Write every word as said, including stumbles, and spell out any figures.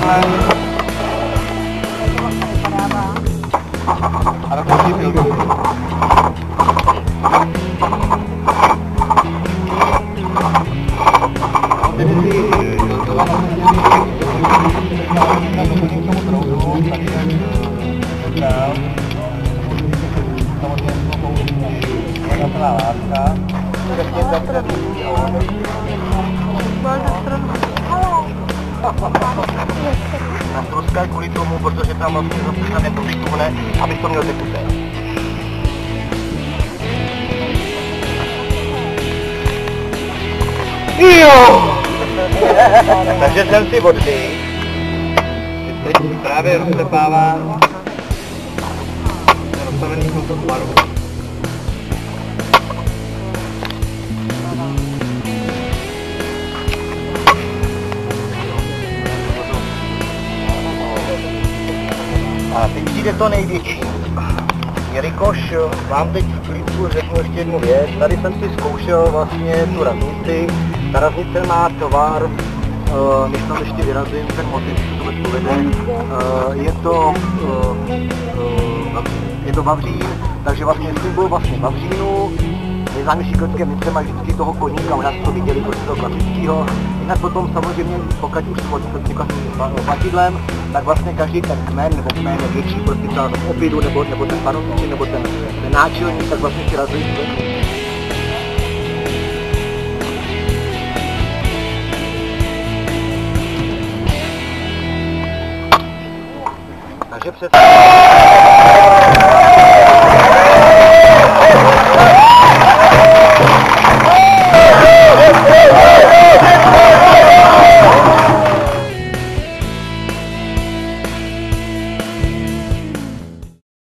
ale... Ale to je pilku. Naproskaj kvůli tomu, protože tam vlastně zase tam něco vykuhne, abych to měl tekuté. Jo! Takže jsem si oddych. Teď právě roztepávám. Rozstavený v tomto tvaru. A teď přijde to největší. Jelikož vám teď v klídku řeknu ještě jednu věc, tady jsem si zkoušel vlastně tu raznici. Ta raznice má tvar, uh, než tam ještě vyrazím ten motiv, co to povede. Uh, je to, uh, uh, je to vavřín, takže vlastně symbol vlastně vavřínu. Nejznámější klasické mince mají vždycky toho koníka, možná jste to viděli, prostě toho klasického. Jinak potom samozřejmě, pokud už s klasickým platidlem, tak vlastně každý ten kmen nebo kmen je větší, prostě třeba z opidu, nebo, nebo ten panovníček, nebo ten, ten náčelník, tak vlastně si razí. Takže přesně.